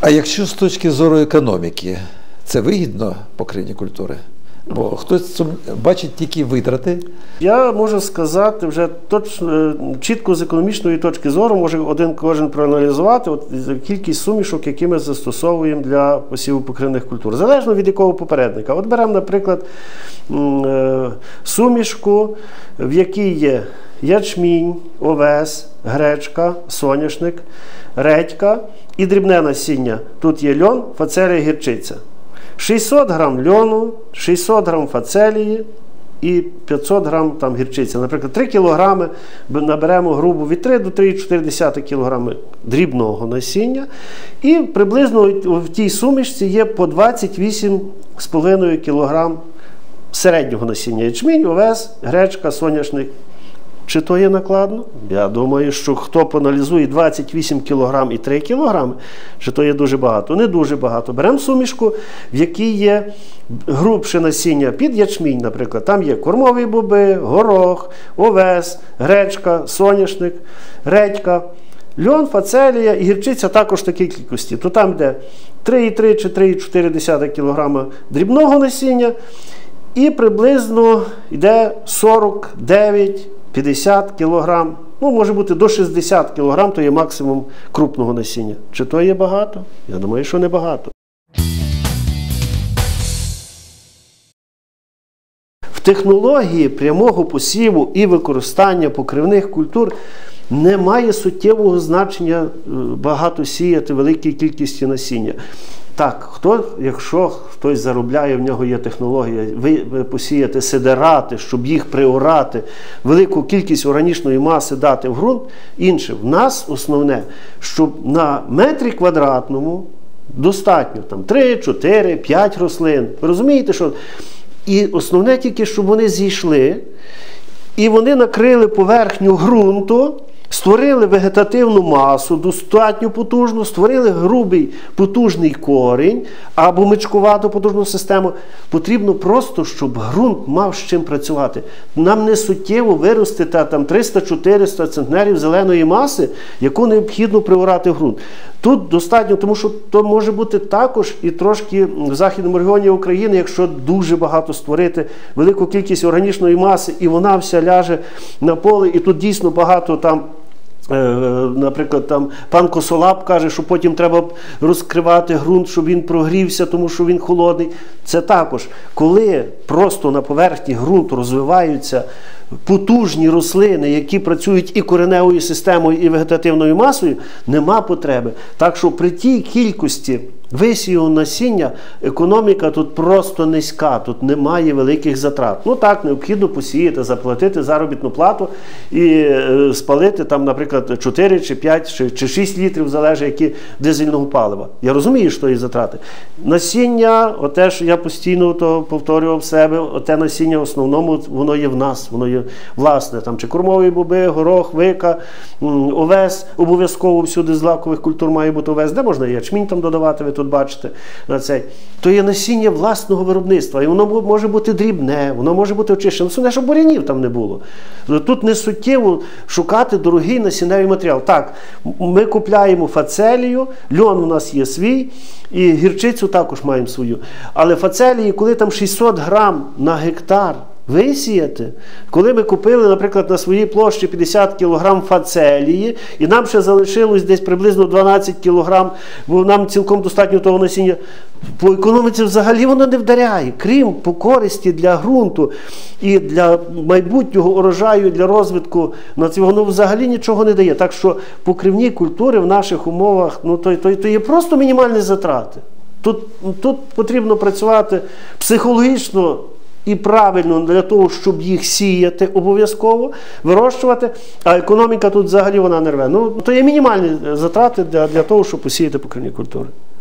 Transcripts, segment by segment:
А якщо з точки зору економіки, це вигідно покривні культури? Бо хтось бачить тільки витрати. Я можу сказати вже точно, чітко з економічної точки зору, може кожен проаналізувати кількість сумішок, які ми застосовуємо для посіву покривних культур. Залежно від якого попередника. От беремо, наприклад, сумішку, в якій є ячмінь, овес, гречка, соняшник, редька і дрібне насіння. Тут є льон, фацелія, гірчиця. 600 грам льону, 600 грам фацелії і 500 грам там гірчиці. Наприклад, 3 кілограми наберемо грубо від 3 до 3,4 кілограми дрібного насіння. І приблизно в тій сумішці є по 28,5 кілограм середнього насіння. Ячмінь, овес, гречка, соняшник. Чи то є накладно? Я думаю, що хто поаналізує 28 кг і 3 кг, чи то є дуже багато? Не дуже багато. Беремо сумішку, в якій є грубше насіння під ячмінь, наприклад. Там є кормові боби, горох, овес, гречка, соняшник, редька, льон, фацелія і гірчиця також в такій кількості. То там йде 3,3 чи 3,4 кг дрібного насіння і приблизно йде 49-50 кг, ну, може бути до 60 кг, то є максимум крупного насіння. Чи то є багато? Я думаю, що не багато. В технології прямого посіву і використання покривних культур немає суттєвого значення багато сіяти великій кількості насіння. Так, якщо хтось заробляє, в нього є технологія посіяти сидерати, щоб їх приорати, велику кількість органічної маси дати в ґрунт, інше. В нас основне, щоб на метрі квадратному достатньо там 3, 4, 5 рослин. Ви розумієте, що? І основне тільки, щоб вони зійшли, і вони накрили поверхню ґрунту, створили вегетативну масу, достатньо потужну, створили грубий потужний корінь або мичкувату потужну систему. Потрібно просто, щоб ґрунт мав з чим працювати. Нам не суттєво виростити там 300-400 центнерів зеленої маси, яку необхідно приорати в ґрунт. Тут достатньо, тому що то може бути також і трошки в західному регіоні України, якщо дуже багато створити велику кількість органічної маси, і вона вся ляже на поле, і тут дійсно багато там, наприклад, там пан Косолап каже, що потім треба розкривати ґрунт, щоб він прогрівся, тому що він холодний. Це також, коли просто на поверхні ґрунту розвиваються потужні рослини, які працюють і кореневою системою, і вегетативною масою, нема потреби. Так що при тій кількості висію насіння економіка тут просто низька, тут немає великих затрат. Ну так, необхідно посіяти, заплатити заробітну плату і спалити там, наприклад, 4 чи 5 чи 6 літрів, залежить які дизельного палива. Я розумію, що є затрати. Насіння, оте ж я постійно то повторював себе, оте насіння в основному воно є в нас, воно є власне, там чи кормові боби, горох, вика, овес, обов'язково всюди з злакових культур має бути овес, де можна ячмінь там додавати, ви тут бачите, на цей. То є насіння власного виробництва, і воно може бути дрібне, воно може бути очищене, все, щоб бурянів там не було. Тут не суттєво шукати дорогий насінневий матеріал. Так, ми купляємо фацелію, льон у нас є свій, і гірчицю також маємо свою. Але фацелії, коли там 600 грам на гектар висіяти, коли ми купили, наприклад, на своїй площі 50 кг фацелії, і нам ще залишилось десь приблизно 12 кг, бо нам цілком достатньо того насіння, по економіці взагалі воно не вдаряє, крім по користі для ґрунту і для майбутнього урожаю, для розвитку, воно взагалі нічого не дає. Так що покривні культури в наших умовах, ну, то є просто мінімальні затрати. Тут потрібно працювати психологічно і правильно для того, щоб їх сіяти обов'язково, вирощувати, а економіка тут взагалі вона не рве. Ну, то є мінімальні затрати для того, щоб посіяти покривні культури.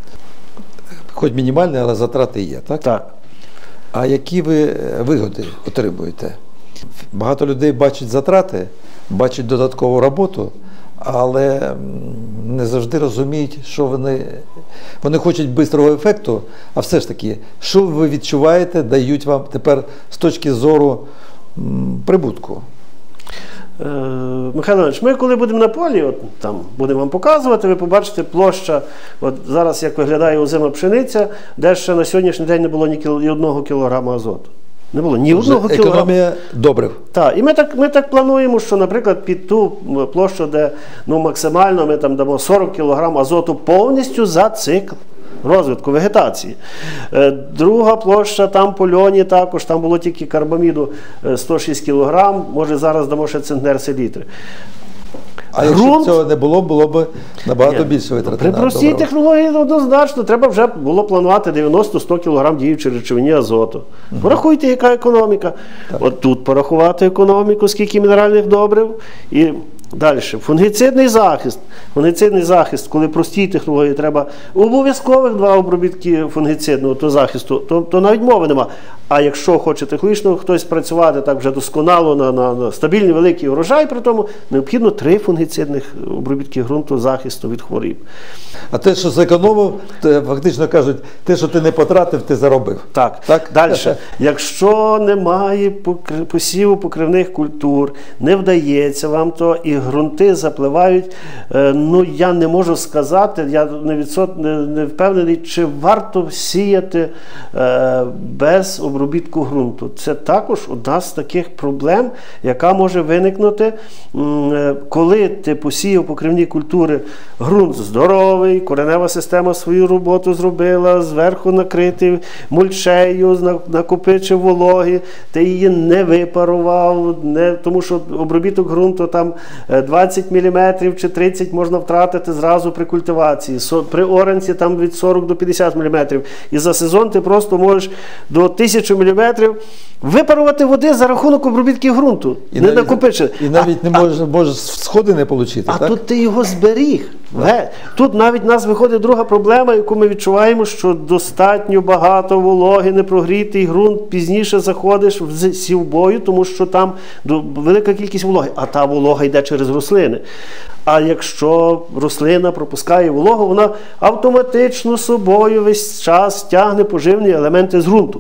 Хоч мінімальні, але затрати є, так? Так. А які ви вигоди отримуєте? Багато людей бачать затрати, бачать додаткову роботу, але не завжди розуміють, що вони хочуть швидкого ефекту, а все ж таки, що ви відчуваєте, дають вам тепер з точки зору прибутку? Михайло Іванович, ми коли будемо на полі, от там будемо вам показувати, ви побачите площа, от зараз як виглядає озима пшениця, де ще на сьогоднішній день не було ні 1 кілограма азоту. Не було ні 1 кілограма. Економія добрив. Так, і ми так плануємо, що, наприклад, під ту площу, де максимально ми там дамо 40 кг азоту повністю за цикл розвитку вегетації. Друга площа, там по льоні також, там було тільки карбаміду 106 кг, може зараз дамо ще центнер селітри. А якщо б цього не було, було б набагато більше витрати. При простій технології однозначно треба вже було планувати 90-100 кг діючої речовині азоту. Порахуйте, яка економіка. От тут порахувати економіку, скільки мінеральних добрив. І далі. Фунгіцидний захист. Фунгіцидний захист, коли простій технології треба обов'язкових 2 обробітки фунгіцидного захисту, то навіть мови нема. А якщо хоче технологічно хтось працювати так вже досконало на стабільний великий урожай, при тому необхідно 3 фунгіцидних обробітки ґрунту захисту від хворіб. А те, що зекономив, фактично кажуть, те, що ти не потратив, ти заробив. Так. Далі. Якщо немає посіву покривних культур, не вдається вам то, і ґрунти запливають, я не можу сказати, я не впевнений, чи варто сіяти без обробітку ґрунту. Це також одна з таких проблем, яка може виникнути, коли ти посіяв покривні культури, ґрунт здоровий, коренева система свою роботу зробила, зверху накритий мульчею, накопичив вологи, ти її не випарував, тому що обробіток ґрунту там 20 мм чи 30 можна втратити зразу при культивації. При оранці там від 40 до 50 мм. І за сезон ти просто можеш до 1000 мм випарувати води за рахунок обробітків ґрунту. І навіть не можеш сходи не отримати. А тут ти його зберіг. Тут навіть в нас виходить друга проблема, яку ми відчуваємо, що достатньо багато вологи, непрогрітий ґрунт, пізніше заходиш в сівбою, тому що там велика кількість вологи, а та волога йде через рослини. А якщо рослина пропускає вологу, вона автоматично собою весь час тягне поживні елементи з ґрунту.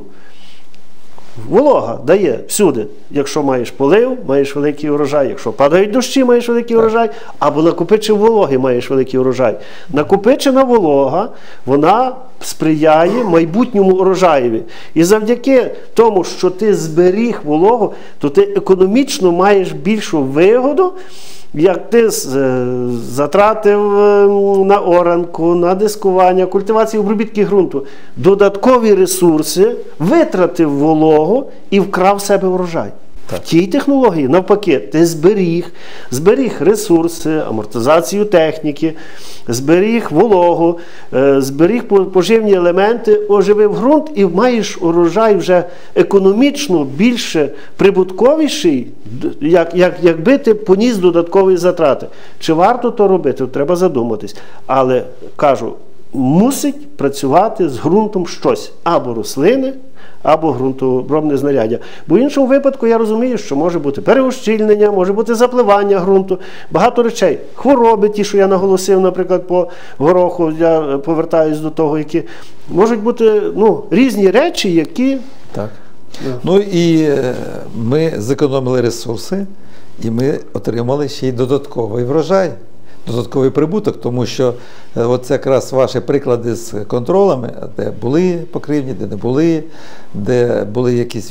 Волога дає всюди. Якщо маєш полив, маєш великий урожай. Якщо падають дощі, маєш великий урожай. Або накопичив вологи, маєш великий урожай. Накопичена волога, вона сприяє майбутньому урожаєві. І завдяки тому, що ти зберіг вологу, то ти економічно маєш більшу вигоду, як ти затратив на оранку, на дискування, культивацію, обробітки ґрунту, додаткові ресурси, витратив вологу і вкрав в себе урожай. В тій технології, навпаки, ти зберіг ресурси, амортизацію техніки, зберіг вологу, зберіг поживні елементи, оживив ґрунт і маєш урожай вже економічно більше прибутковіший, якби ти поніс додаткові затрати. Чи варто то робити? Треба задуматись. Але, кажу, мусить працювати з ґрунтом щось. Або рослини, або ґрунтообробне знаряддя. Бо в іншому випадку я розумію, що може бути переущільнення, може бути запливання ґрунту, багато речей. Хвороби, ті, що я наголосив, наприклад, по гороху, я повертаюсь до того, які можуть бути різні речі, які... Так. Ну і ми зекономили ресурси, і ми отримали ще й додатковий врожай. Додатковий прибуток, тому що це якраз ваші приклади з контролями, де були покривні, де не були, де були якісь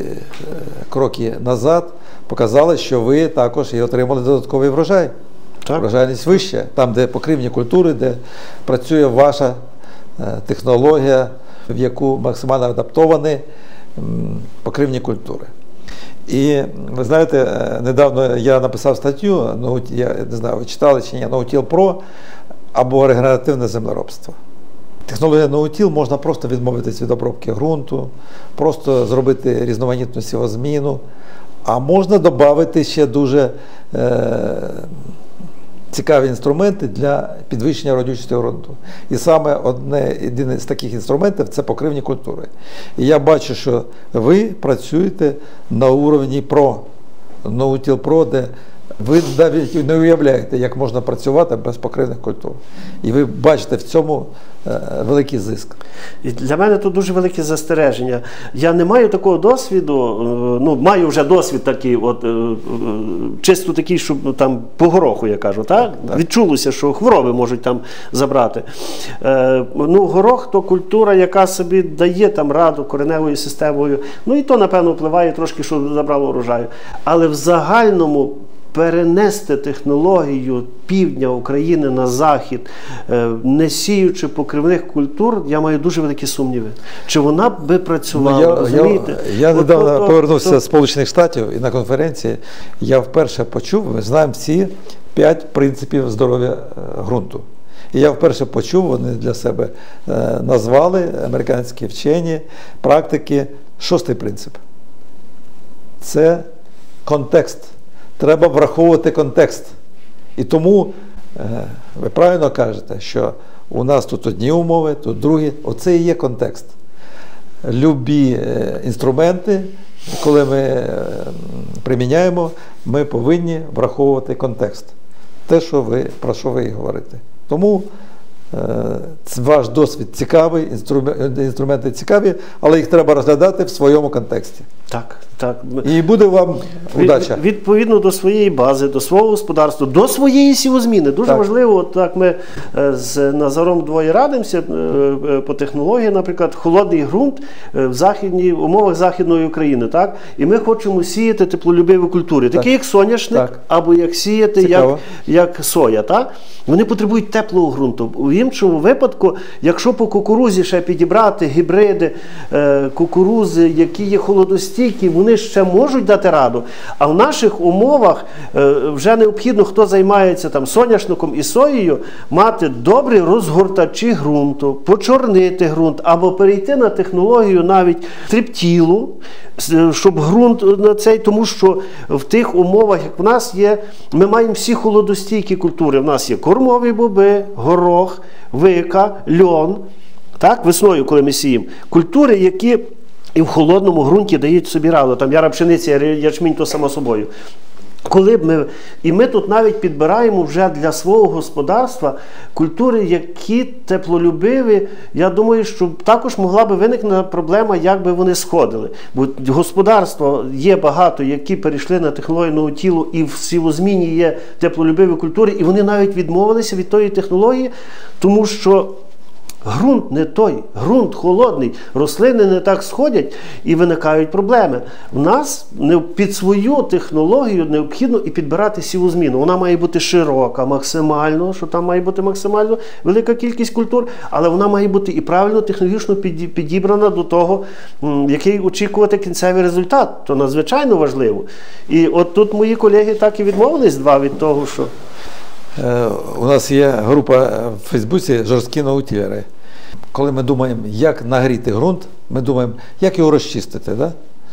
кроки назад, показали, що ви також і отримали додатковий врожай. Так. Врожайність вища, там, де покривні культури, де працює ваша технологія, в яку максимально адаптовані покривні культури. І ви знаєте, недавно я написав статтю, я не знаю, ви читали чи ні, No-Till Pro або регенеративне землеробство. Технологія No-Till можна просто відмовитися від обробки ґрунту, просто зробити різноманітну сівозміну, а можна додати ще дуже цікаві інструменти для підвищення родючості ґрунту. І саме єдине з таких інструментів – це покривні культури. І я бачу, що ви працюєте на уровні No-Till Pro, де Ви навіть не уявляєте, як можна працювати без покривних культур. І ви бачите в цьому великий зиск. І для мене тут дуже велике застереження. Я не маю такого досвіду, ну, маю вже досвід такий, чисто такий, щоб там по гороху, я кажу, так? Відчулося, що хвороби можуть там забрати. Горох – то культура, яка собі дає там раду кореневою системою. Ну і то, напевно, впливає трошки, що забрало урожаю. Але в загальному перенести технологію півдня України на захід, не сіючи покривних культур, я маю дуже великі сумніви. Чи вона би працювала, розумієте? Я недавно повернувся з Сполучених Штатів і на конференції я вперше почув, ми знаємо всі 5 принципів здоров'я ґрунту. І я вперше почув, вони для себе назвали, американські вчені, практики, 6-й принцип. Це контекст. Треба враховувати контекст. І тому, ви правильно кажете, що у нас тут одні умови, тут другі. Оце і є контекст. Любі інструменти, коли ми приміняємо, ми повинні враховувати контекст. Те, про що ви говорите. Тому ваш досвід цікавий, інструменти цікаві, але їх треба розглядати в своєму контексті. Так, так. І буде вам удача. Відповідно до своєї бази, до свого господарства, до своєї сівозміни. Дуже важливо, от так ми з Назаром двоє радимося по технології, наприклад, холодний ґрунт в умовах Західної України, так? І ми хочемо сіяти теплолюбиві культури, такі як соняшник, або як сіяти, як соя, так? Вони потребують теплого ґрунту. У іншому випадку, якщо по кукурузі ще підібрати гібриди кукурузи, які є холодостійкі, вони ще можуть дати раду. А в наших умовах вже необхідно, хто займається там соняшником і соєю, мати добрі розгортачі ґрунту, почорнити ґрунт, або перейти на технологію навіть трептілу, щоб ґрунт на цей, тому що в тих умовах, як в нас є, ми маємо всі холодостійкі культури. В нас є кормові боби, горох, вика, льон, так, весною, коли ми сіємо. Культури, які і в холодному ґрунті дають собі раду. Там яра пшениця, ячмінь, то само собою. І ми тут навіть підбираємо вже для свого господарства культури, які теплолюбиві. Я думаю, що також могла би виникнути проблема, як би вони сходили. Бо господарства є багато, які перейшли на технологію нового тілу, і в сівозміні є теплолюбиві культури, і вони навіть відмовилися від тої технології, тому що ґрунт не той, ґрунт холодний, рослини не так сходять і виникають проблеми. В нас під свою технологію необхідно і підбирати сівозміну. Вона має бути широка, максимально, що там має бути максимально велика кількість культур, але вона має бути і правильно технологічно підібрана до того, який очікувати кінцевий результат. То надзвичайно важливо. І от тут мої колеги так і відмовились від того, що... У нас є група в Фейсбуці «Жорсткі наутілери». Коли ми думаємо, як нагріти ґрунт, ми думаємо, як його розчистити. Да?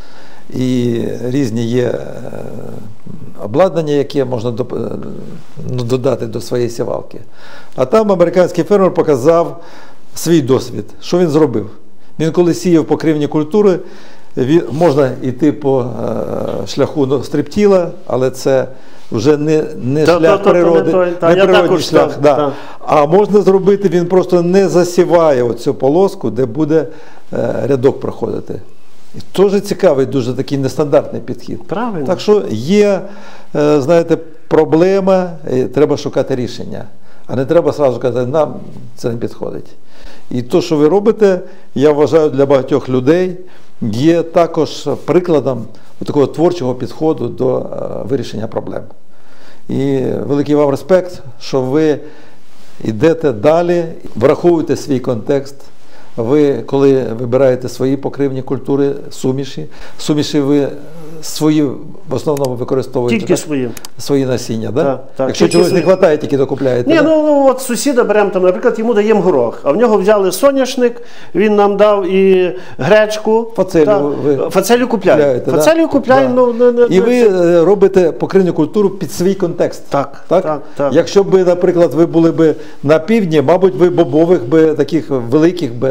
І різні є обладнання, яке можна додати до своєї сівалки. А там американський фермер показав свій досвід. Що він зробив? Він коли сіяв покривні культури, можна йти по шляху стриптіла, але це вже не шлях природи, не природний шлях. А можна зробити, він просто не засіває оцю полоску, де буде рядок проходити. І теж цікавий, дуже такий нестандартний підхід. Правильно. Так що є, знаєте, проблема, і треба шукати рішення. А не треба одразу казати, нам це не підходить. І те, що ви робите, я вважаю, для багатьох людей є також прикладом такого творчого підходу до вирішення проблем. І великий вам респект, що ви йдете далі, враховуєте свій контекст. Ви, коли вибираєте свої покривні культури, суміші ви свої в основному використовуєте. Тільки свої насіння, да? Так, Якщо чогось не вистачає, тільки докупляєте. Ні, от сусіда беремо, там, наприклад, йому даємо горох, а в нього взяли соняшник, він нам дав і гречку. Фацелю купляємо. Фацелю купляємо. І ви робите покривну культуру під свій контекст. Так. Якщо б, наприклад, ви були б на півдні, мабуть, ви бобових би таких великих би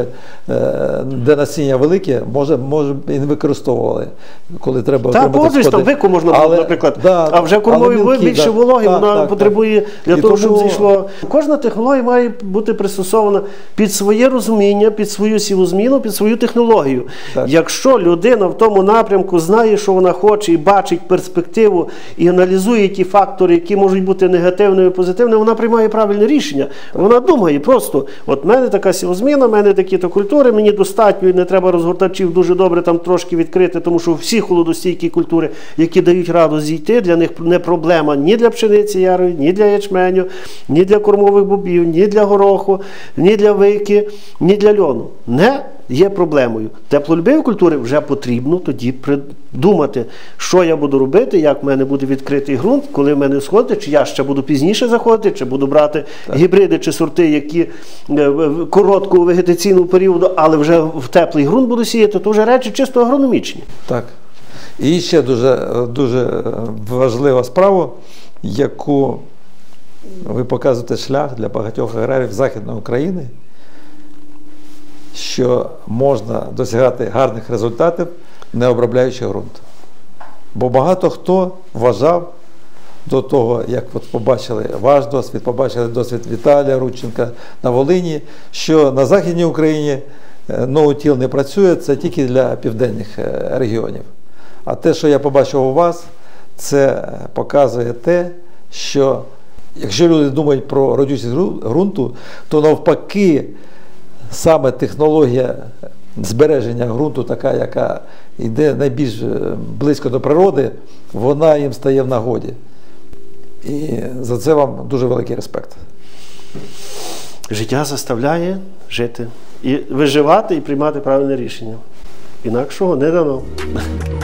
де насіння велике, може і не використовували, коли треба Так, отримати погоджуюсь, там вику можна було, наприклад. А вже кормові більше вологи, вона потребує для того, щоб зійшло. Кожна технологія має бути пристосована під своє розуміння, під свою сівозміну, під свою технологію. Якщо людина в тому напрямку знає, що вона хоче, і бачить перспективу, і аналізує ті фактори, які можуть бути негативними і позитивними, вона приймає правильне рішення. Вона думає просто, от в мене така сівозміна, в мене такі-то культури, мені достатньо, і не треба розгортачів дуже добре там трошки відкрити, тому що всі холодостійкі культури, які дають раду зійти, для них не проблема ні для пшениці ярої, ні для ячменю, ні для кормових бобів, ні для гороху, ні для вики, ні для льону. Не є проблемою. Теплолюбиві культури вже потрібно тоді придумати, що я буду робити, як в мене буде відкритий ґрунт, коли в мене сходить, чи я ще буду пізніше заходити, чи буду брати гібриди чи сорти, які короткого вегетаційного періоду, але вже в теплий ґрунт буду сіяти, то вже речі чисто агрономічні. Так. І ще дуже важлива справа, яку ви показуєте шлях для багатьох аграріїв Західної України, що можна досягати гарних результатів, не обробляючи ґрунт. Бо багато хто вважав до того, як от побачили ваш досвід, побачили досвід Віталія Рудченка на Волині, що на Західній Україні ноутіл не працює, це тільки для південних регіонів. А те, що я побачив у вас, це показує те, що якщо люди думають про родючість ґрунту, то навпаки, саме технологія збереження ґрунту, така, яка йде найбільш близько до природи, вона їм стає в нагоді. І за це вам дуже великий респект. Життя заставляє жити. І виживати, і приймати правильне рішення. Інакшого не дано.